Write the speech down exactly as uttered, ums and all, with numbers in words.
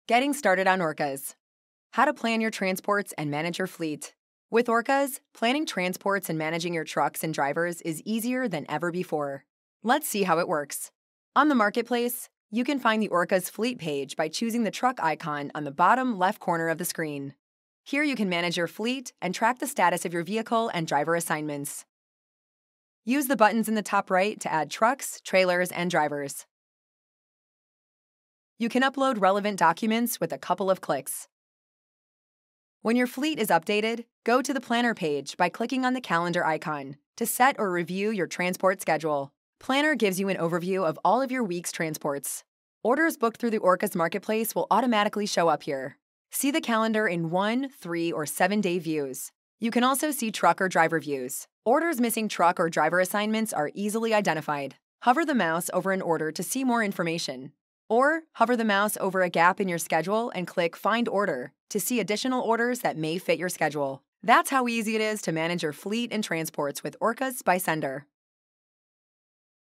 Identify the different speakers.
Speaker 1: Getting started on orcas. How to plan your transports and manage your fleet. With orcas, planning transports and managing your trucks and drivers is easier than ever before. Let's see how it works. On the marketplace, you can find the orcas fleet page by choosing the truck icon on the bottom left corner of the screen. Here you can manage your fleet and track the status of your vehicle and driver assignments. Use the buttons in the top right to add trucks, trailers, and drivers. You can upload relevant documents with a couple of clicks. When your fleet is updated, go to the Planner page by clicking on the calendar icon to set or review your transport schedule. Planner gives you an overview of all of your week's transports. Orders booked through the orcas marketplace will automatically show up here. See the calendar in one, three, or seven-day views. You can also see truck or driver views. Orders missing truck or driver assignments are easily identified. Hover the mouse over an order to see more information. Or hover the mouse over a gap in your schedule and click Find Order to see additional orders that may fit your schedule. That's how easy it is to manage your fleet and transports with orcas by sennder.